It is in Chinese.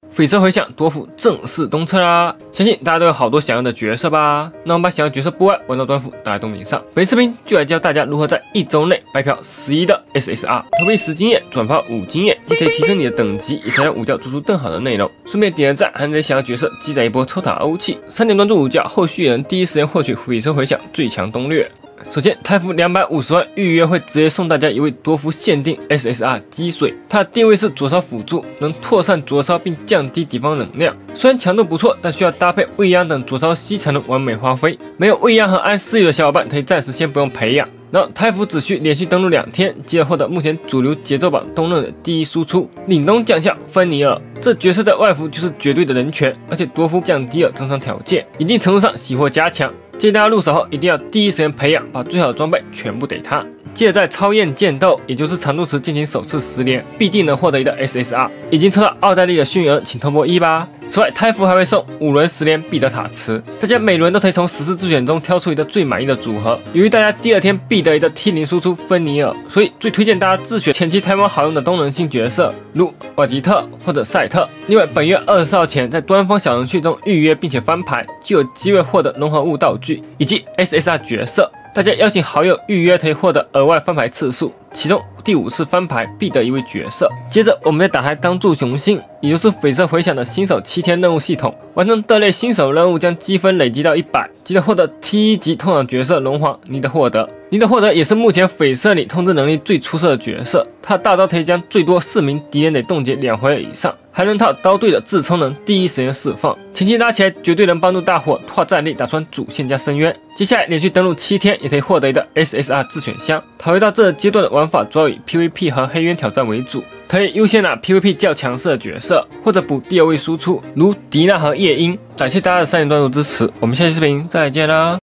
绯色回响多服正式东撤啦！相信大家都有好多想要的角色吧？那我们把想要角色部外玩到端服打在东屏上。本视频就来教大家如何在1周内白嫖11的 SSR， 投币10经验，转发5经验，既可以提升你的等级，也可以让武将做出更好的内容。顺便点个赞，还能在想要角色积攒一波抽塔欧气。3点关注武将，后续也能第一时间获取绯色回响最强攻略。 首先，泰服250万预约会直接送大家一位多服限定 SSR 积水，它的定位是灼烧辅助，能扩散灼烧并降低敌方能量。虽然强度不错，但需要搭配未央等灼烧系才能完美发挥。没有未央和安私语的小伙伴，可以暂时先不用培养。然后泰服只需连续登录2天，即可获得目前主流节奏榜东任的第一输出凛冬将校芬尼尔。这角色在外服就是绝对的人权，而且多服降低了增伤条件，一定程度上喜获加强。 建议大家入手后一定要第一时间培养，把最好的装备全部给他。接着在超验剑斗，也就是长度池进行首次10连，必定能获得一个 SSR。已经抽到奥黛丽的驯儿，请通波1吧。此外，泰服还会送5轮10连必得塔池，大家每轮都可以从14自选中挑出一个最满意的组合。由于大家第2天必得一个 T0输出芬尼尔，所以最推荐大家自选前期台湾好用的功能性角色，如瓦吉特或者赛特。另外，本月20号前在端方小程序中预约并且翻牌，就有机会获得融合物道具以及 SSR 角色。 大家邀请好友预约，可以获得额外翻牌次数，其中第5次翻牌必得一位角色。接着，我们再打开当柱雄心，也就是绯色回响的新手7天任务系统，完成各类新手任务将积分累积到100，即可获得 T1级通常角色龙皇尼的获得。尼的获得也是目前绯色里控制能力最出色的角色，他的大招可以将最多4名敌人得冻结2回合以上。 还能套刀队的自充能第一时间释放，前期拉起来绝对能帮助大伙跨战力打穿主线加深渊。接下来连续登录7天，也可以获得一个 SSR 自选箱。考虑到这个阶段的玩法主要以 PVP 和黑渊挑战为主，可以优先拿 PVP 较强势的角色，或者补第2位输出，如迪娜和夜莺。感谢大家的3年关注支持，我们下期视频再见啦！